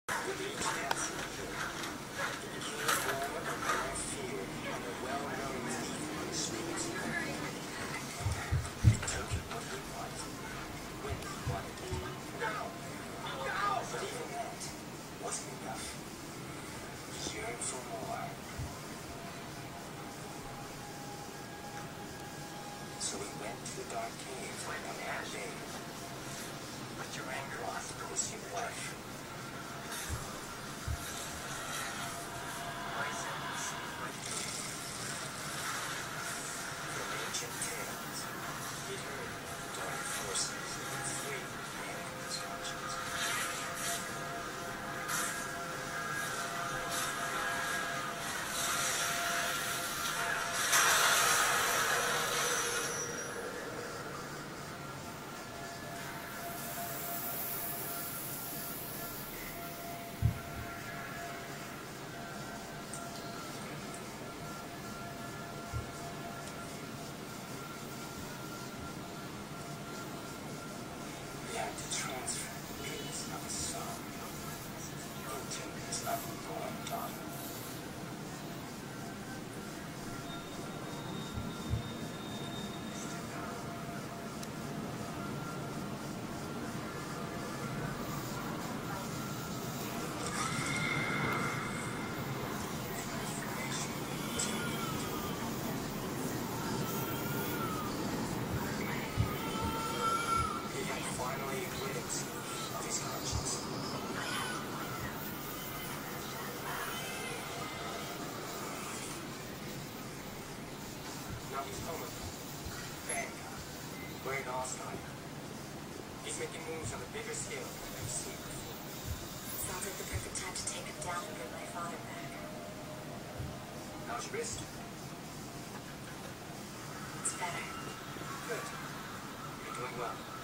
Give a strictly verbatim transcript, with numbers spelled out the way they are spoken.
With each passing year, it became more and more feared and a well-known thief on the streets. Took it what he wanted, when he wanted it. No! No! But even that wasn't enough. He yearned for more. So he went to the dark cave where no man bathed. But Durandroth was his wife. From ancient tales, he'd heard about the dark forces that flee man his conscience. He had to transfer his of his son into his unborn daughter. He had finally rid himself of his conscience. Now he's home again. Vanguard. We're in Osgard. He's making moves on a bigger scale than I've ever seen before. Sounds like the perfect time to take him down and bring my father back. How's your wrist? It's better. Good. You're doing well.